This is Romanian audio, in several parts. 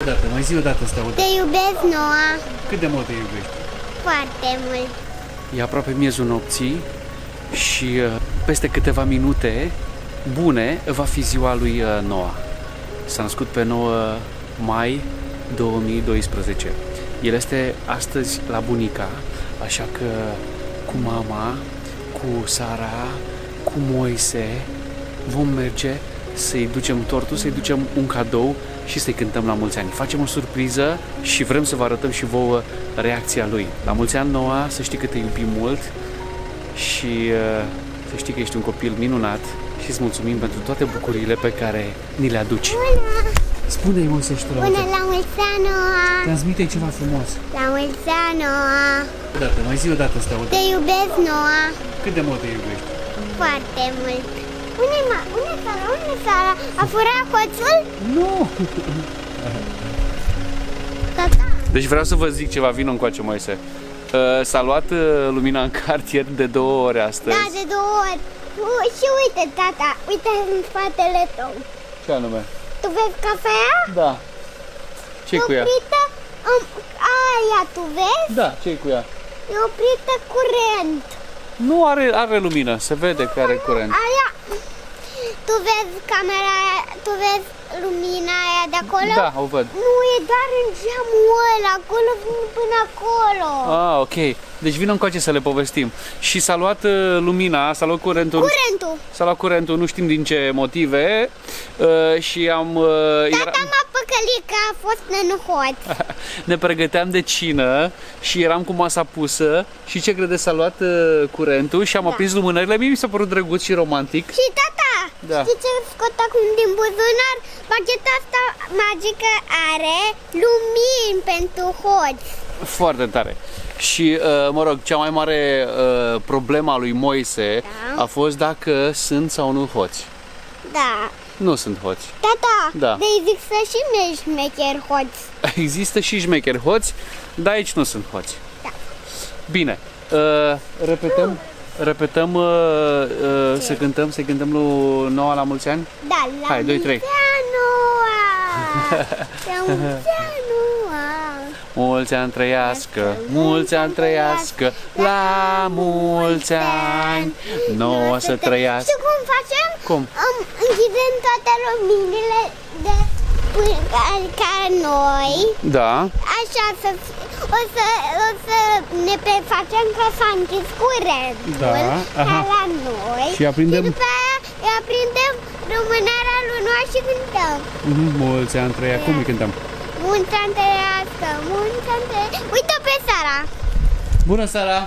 dată, mai zi o dată să te aud. Te iubesc, Noa. Cât de mult te iubești? Foarte mult. E aproape miezul nopții și peste câteva minute bune va fi ziua lui Noa. S-a născut pe 9 mai 2012. El este astăzi la bunica, așa că cu mama, cu Sara, cu Moise vom merge să-i ducem tortul, să-i ducem un cadou și să-i cântăm la mulți ani. Facem o surpriză și vrem să vă arătăm și vouă reacția lui. La mulți ani, Noa, să știi că te iubim mult și să știi că ești un copil minunat și îți mulțumim pentru toate bucuriile pe care ni le aduci. Bună! Spune-i, Moise, și tu la Bună, la mulți ani, Noa. Transmite-i ceva frumos. La mulți ani, Noa. Dată, mai zi o dată să te aud. Te iubesc, Noa. Cât de mult te iubești? Foarte mult. Unde Sara? Unde Sara? A furat hoțul? Nu! Tata. Deci vreau să vă zic ceva, vino încoace, Moise. S-a luat lumina în cartier de 2 ori astăzi. Da, de 2 ori. Și uite, tata, uite în spatele tău. Ce anume? Tu vezi cafea? Da. Ce-i cu ea? Oprită, aia, tu vezi? Da, ce-i cu ea? E oprită curent. Nu are lumină, se vede că are curent. Aia, tu vezi camera aia, tu vezi lumina aia de acolo? Da, o văd. Nu, e doar în geamul ăla, acolo până acolo. Ah, ok. Deci vină încoace să le povestim. Și s-a luat lumina, s-a luat curentul. Curentul. S-a luat curentul, nu știm din ce motive. Și am... Tata m-a păcălit că a fost nenuhot. Ne pregăteam de cină și eram cu masa pusă. Și ce credeți, s-a luat curentul și am aprins lumânările. Mie mi s-a părut drăguț și romantic. Și tata, Da. știi ce scot acum din buzunar? Pacheta asta magică are lumini pentru hoți. Foarte tare. Și, mă rog, cea mai mare problema lui Moise a fost dacă sunt sau nu hoți. Da. Nu sunt hoți. Tata, Da. de există și șmecheri hoți. Există și șmecheri hoți, dar aici nu sunt hoți. Da. Bine, repetăm să cântăm lui Noa la mulți ani? Da, la Hai, 2, 3. mulți ani, Noa! La mulți ani, Noa! Mulți ani trăiască, mulți ani trăiască, la mulți ani, Noa să trăiască. Știi cum facem? Cum? Închidem toate luminile de ca noi. Da. Așa o să ne prefacem că s-a închis curentul. Da, aha. Ca la noi. Și aprindem... Și după aia îi aprindem lumânarea lui Noa și cântăm. Mulți ani trăiască. Cum îi cântăm? Mulți ani trăiască, mulți ani trăiască. Uite pe Sara. Bună seara!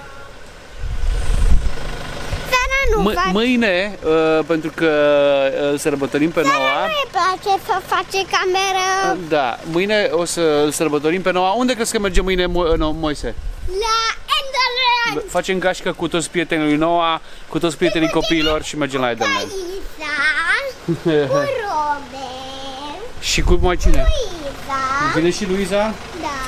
Sara nu face. Mâine, pentru că îl sărbătorim pe Noa. Sara nu îi place să face cameră. Da, mâine o să îl sărbătorim pe Noa. Unde crezi că merge mâine Moise? La Enderland. Facem gașcă cu toți prietenii lui Noa, cu toți prietenii copiilor și mergem la Enderland. Luiza, cu Robert, Și cu mai cine? Luiza, Vine și Luiza? da,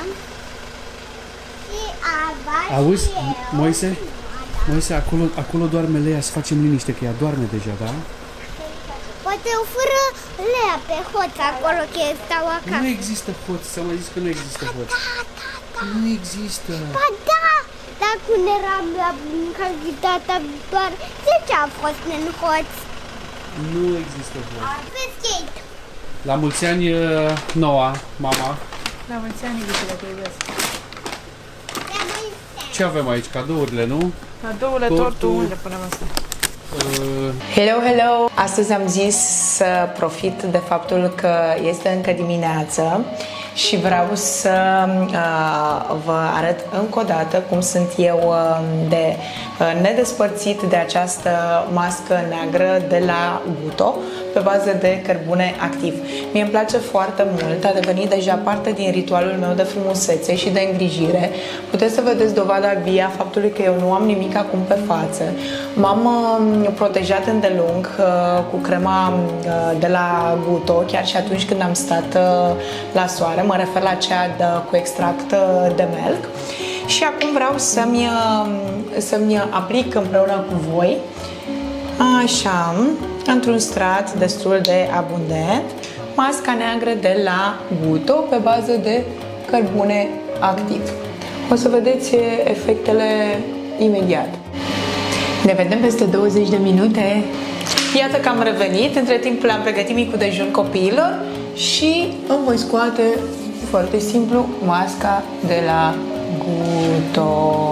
și Ava Auzi, și eu. Moise? Moise, acolo doarme Lea, să facem liniște, că ea doarme deja, da? Poate o fură Lea pe hoț acolo, că stau acasă. Nu există hoț, s-a mai zis că nu există hoț. Nu există. Ba da, dar când eram la cazitatea doar 10 a fost în hoț. Nu există hoț. Pe skate. La mulți ani, Noa, mama. La mulți ani, iubitele, te iubesc. La mulți ani. Ce avem aici? Cadourile, nu? Cadourile, Tortul. tortul, unde punem asta? Hello, hello! Astăzi am zis să profit de faptul că este încă dimineață și vreau să vă arăt încă o dată cum sunt eu de nedespărțit de această mască neagră de la Guto pe bază de cărbune activ. Mie îmi place foarte mult, a devenit deja parte din ritualul meu de frumusețe și de îngrijire. Puteți să vedeți dovada vie a faptului că eu nu am nimic acum pe față. M-am protejat îndelung cu crema de la Guto, chiar și atunci când am stat la soare, mă refer la cea cu extract de melc. Și acum vreau să-mi aplic împreună cu voi, așa, într-un strat destul de abundent, masca neagră de la Guto pe bază de cărbune activ. O să vedeți efectele imediat. Ne vedem peste 20 de minute. Iată că am revenit. Între timp le-am pregătit micul dejun copiilor și îmi voi scoate foarte simplu masca de la Guto.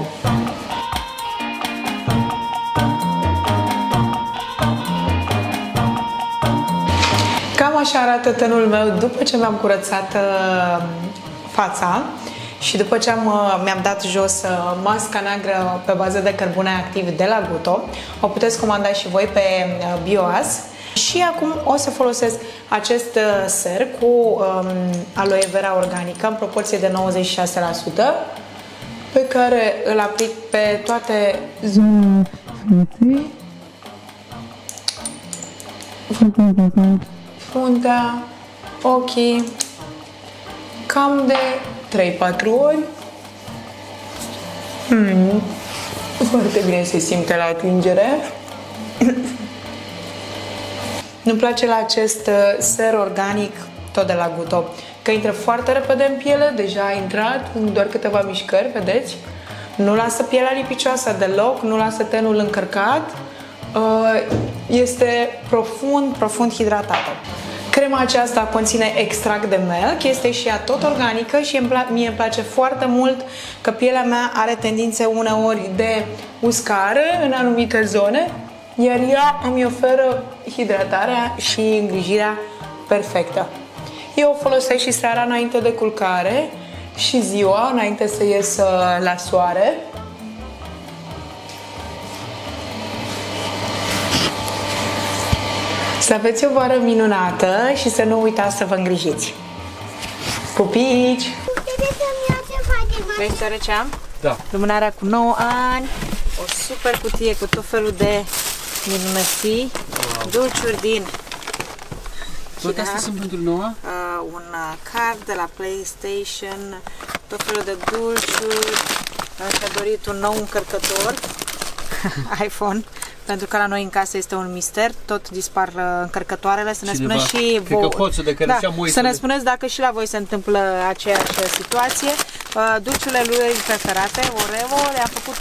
Cam așa arată tenul meu după ce mi-am curățat fața și după ce mi-am dat jos masca neagră pe bază de cărbune activ de la Guto. O puteți comanda și voi pe Bioaz. Și acum o să folosesc acest ser cu aloe vera organică în proporție de 96%, pe care îl aplic pe toate zonele frunții, fruntea, ochii, cam de 3-4 ori. Foarte bine se simte la atingere. Nu-mi place la acest ser organic, tot de la Guto, că intră foarte repede în piele, deja a intrat în doar câteva mișcări, vedeți? Nu lasă pielea lipicioasă deloc, nu lasă tenul încărcat, este profund hidratată. Crema aceasta conține extract de melc, este și ea tot organică și mie îmi place foarte mult că pielea mea are tendințe uneori de uscare în anumite zone, iar ea îmi oferă hidratarea și îngrijirea perfectă. Eu o folosesc și seara înainte de culcare și ziua înainte să ies la soare. Să aveți o vară minunată și să nu uitați să vă îngrijiți. Pupici! Vrei să arăt ce am? Da. Lumânarea cu 9 ani, o super cutie cu tot felul de minunății, dulciuri din Toate astea sunt pentru Noa? Un card de la PlayStation, tot felul de dulciuri. Și-a dorit un nou încărcător iPhone, pentru că la noi în casă este un mister, tot dispar încărcătoarele. Să ne spuneți și voi, să ne spuneți dacă și la voi se întâmplă aceeași situație. Dulciurile lui preferate, Oreo, le-a făcut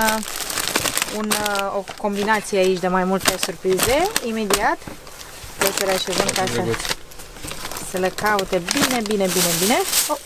o combinație aici de mai multe surprize, imediat. Deci le așezăm ca să le caute bine. Oh.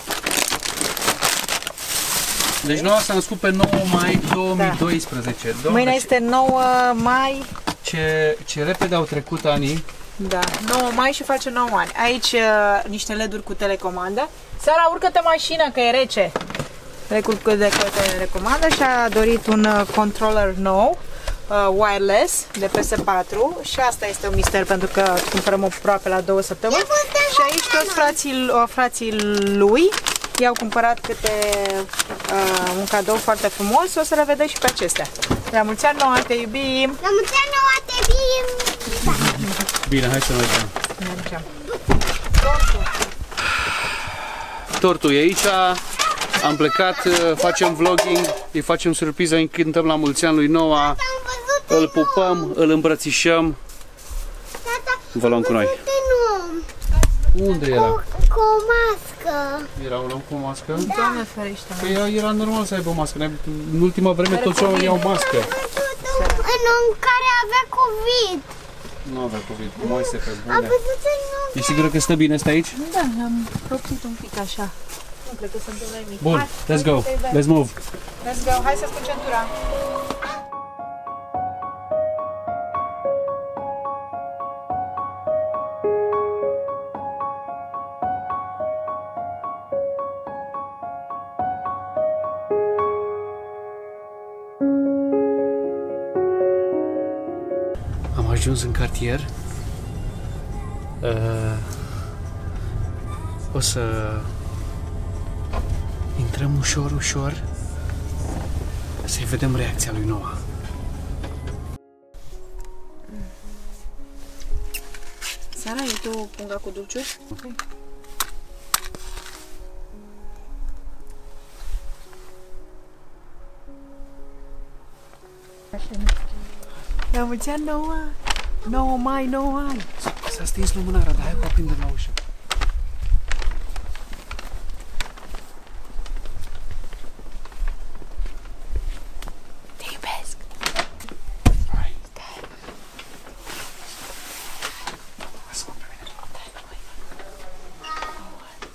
Deci Noa s-a născut pe 9 mai 2012. Da. Mâine este 9 mai. Ce repede au trecut anii. Da, 9 mai și face 9 ani. Aici niște LED-uri cu telecomandă. Sara, urcă-te mașină că e rece. Cu telecomandă și a dorit un controller nou, wireless, de PS4 și asta este un mister pentru că cumpărăm aproape la 2 săptămâni. Și aici toți frații lui i-au cumpărat câte un cadou foarte frumos. O să le vedeți și pe acestea. La mulți ani, Noa, te iubim! La mulți ani, Noa, te iubim! Bine, hai să mergem. Tortul e aici. Am plecat, facem vlogging, îi facem surpriză, îi cântăm la mulți ani lui Noa, îl pupăm, îl îmbrățișăm. Vă luăm cu noi. Unde era? Cu o mască. Era un om cu o mască? Doamne ferește. Păi era normal să aibă o mască. În ultima vreme toți oamenii iau mască. În care avea COVID. Nu avea COVID, moise pe bune. E sigură că stă bine, stă aici? Da, l-am proptit un pic așa. Nu cred că se întâmplă nimic. Bun, let's go, let's move. Let's go, hai să spun centura. Am ajuns în cartier. O să intrăm ușor să-i vedem reacția lui Noa. Sara, e tu punga cu dulciuri? Okay. La mulți ani, 9 mai, 9 ani! S-a stins lumânarea, dar hai cu aprindem la ușă.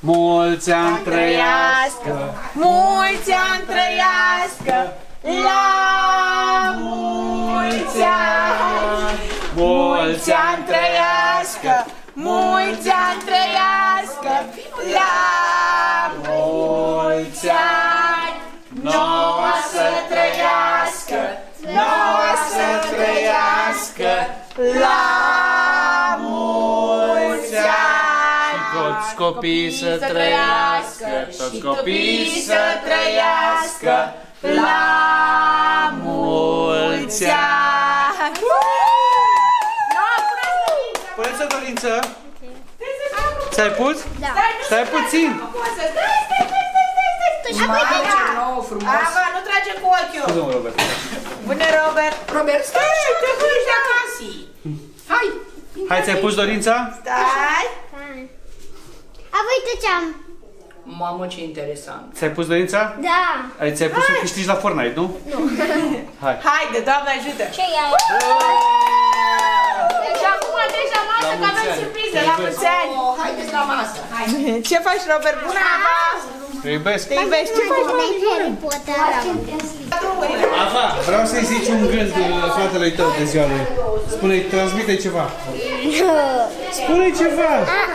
Mulți ani trăiască, mulți ani trăiască, la mulți ani! Mulți ani trăiască, mulți ani trăiască, la mulți ani! Noua să trăiască, noua să trăiască, la mulți ani! toți copiii să trăiască, toți copiii să trăiască, la mulți ani! Puneți o dorință? Ți-ai pus? Da. Stai puțin! Ava, nu trage cu ochiul! Scuze-mă, Robert. Bună, Robert! Robert, stai! Te duci de acasă! Hai! Hai, ți-ai pus dorința? Stai! Uite ce-am. Mamă, ce interesant! Ți-ai pus dorința? Da. Ți-ai pus să câștigi la Fortnite, nu? Nu. Hai. Haide, Doamne ajută! Ce e aia? Și acum treci la masă, că avem surpriză, la mulți ani! Haideți la masă! Hai! Ce faci, Robert? Bună, Ava! Te iubesc. Te iubești? Ce faci, Harry Potter. Ava, vreau să-i zici un gând fratelui tău de ziua lui. Spune-i, transmite ceva. Spune-i ceva.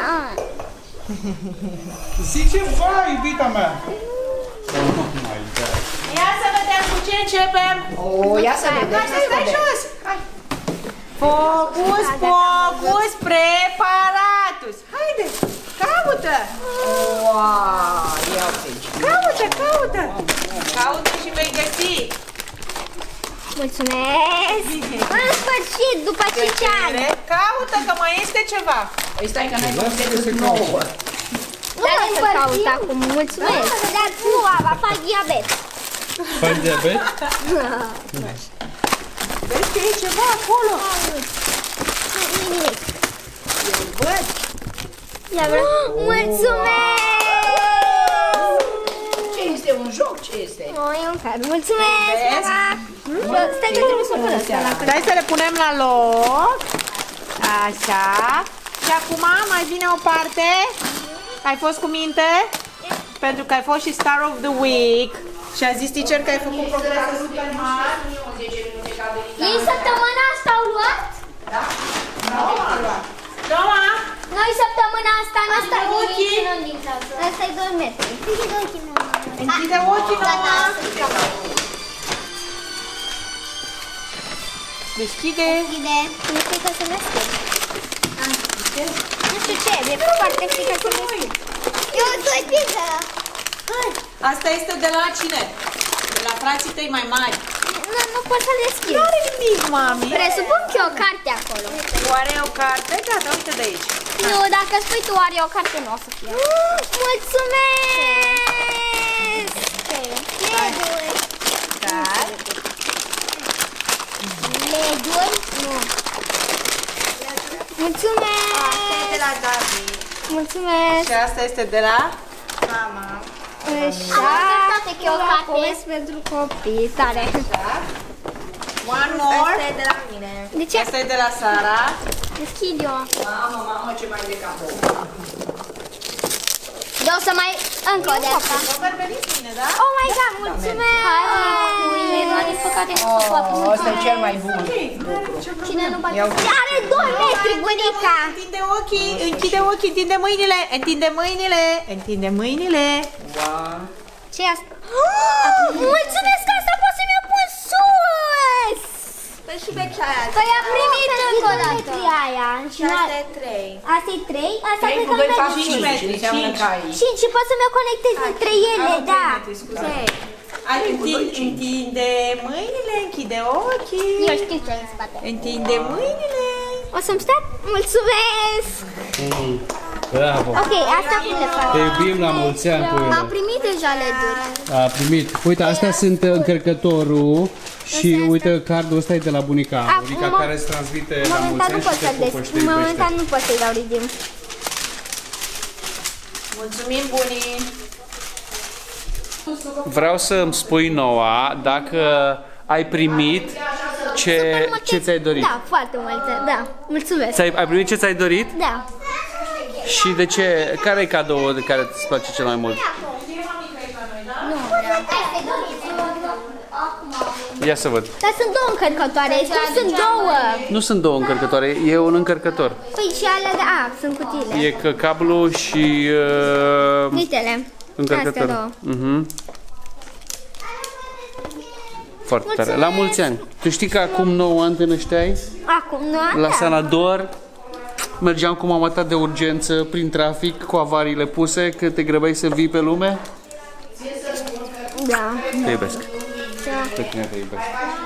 Zici ceva, iubita mea. Oh my God. Ia să vedem cu ce începem! Ia să vedem! Hai să stai jos! Hai! Focus, focus, preparatus! Haide, caută! Wow, ia uite. Caută, caută! Caută și vei găsi! Mulțumesc! În sfârșit, după 5 ani! Caută, că mai este ceva! Păi stai că n-ai văzut decât 9. Dar să caut acum, mulțumesc! Dar nu, Ava, fac diabet! Faci diabet? Vezi că e ceva acolo! Nu-i nimic! Eu văd! Ia vreau! Mulțumesc! Ce este un joc? Ce este? O, e un card. Mulțumesc! Ava! Stai că trebuie să o pun ăsta la Hai să le punem la loc! Așa! Și acum mai vine o parte. Ai fost cu minte? Pentru că ai fost și Star of the Week. Și a zis teacher că ai făcut progrese super mari. Ei săptămâna asta au luat? Da? Noa! Noi săptămâna asta n-am Asta ochii. din clasă. Asta e 2 metri. Închide ochii, mama. Închide ochii, Noa! Deschide! Închide. Nu știu că să deschid. Nu știu ce, de foarte frică să deschid. Eu sunt frică. Asta este de la cine? De la frații tăi mai mari. Nu pot să deschid. Nu are nimic, mami. Presupun că e o carte acolo. Oare e o carte? Gata, uite de aici. Nu, dacă spui tu are o carte, nu o să fie. Mulțumesc! Lego-uri. Stai. Lego-uri? Nu. Mulțumesc! Asta e de la David. Mulțumesc! Și asta este de la mama. Așa, că e o carte pentru copii, tare. One more. Asta e de la mine. De ce? Asta e de la Sara. Deschid eu. Mamă, ce mai de capul. De o să mai... încă o dată. Robert, veniți bine, da? Oh my God, mulțumesc! Ăsta e cel mai bun. Cine nu bate? Are 2 metri, bunica! Închide ochii, închide ochii, întinde mâinile, întinde mâinile, întinde mâinile. Ce e asta? Mulțumesc că asta pot să-mi o pun sus! Păi și pe ceaia. Păi am primit încă o dată. Aia. Și asta e 3. Asta e 3? Asta 3 cu 2 fac 5 metri. Înseamnă că ai. 5 și pot să-mi o conectez între ele, da. Hai, întinde mâinile, închide ochii. Eu știu ce e în spate. Întinde mâinile. O să-mi stai? Mulțumesc! Bravo. Ok, asta cum le fac? Te iubim la mulți ani cu ele. Am primit deja LED-uri. A primit. Uite, astea sunt încărcătorul și uite, cardul ăsta e de la bunica. Bunica care îți transmite la mulți ani și te pupă și te iubește. Momentan nu pot să-i dau redeem. Mulțumim, bunii. Vreau să îmi spui, Noa, dacă ai primit ce ți-ai dorit. Da, foarte multe, da. Mulțumesc. Ai primit ce ți-ai dorit? Da. Și de ce? Care e cadoul de care îți place cel mai mult? Ia să văd. Dar sunt două încărcătoare, sunt două. Nu sunt două încărcătoare, e un încărcător. Păi și alea de... sunt cutiile. E cablu și Uite-le. încărcător. Foarte tare. La mulți ani. Tu știi că acum 9 ani te nășteai? Acum nu? La Sanador mergeam cu mama ta de urgență prin trafic cu avariile puse, că te grăbeai să vii pe lume? Da. Te iubesc. Pe tine te iubesc.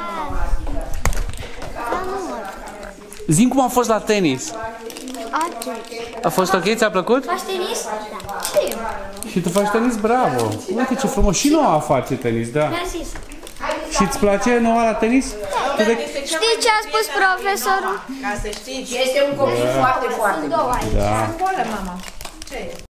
Zi-mi cum a fost la tenis. A fost ok? Ți-a plăcut? Faci tenis? Da. Și tu faci tenis? Bravo! Uite ce frumos! Și Noa face tenis, da. Mersi. Și îți place Noa la tenis? Știi ce a spus profesorul? Ca să știți, este un copil foarte, foarte bun. Da. Golă, mama. Ce e?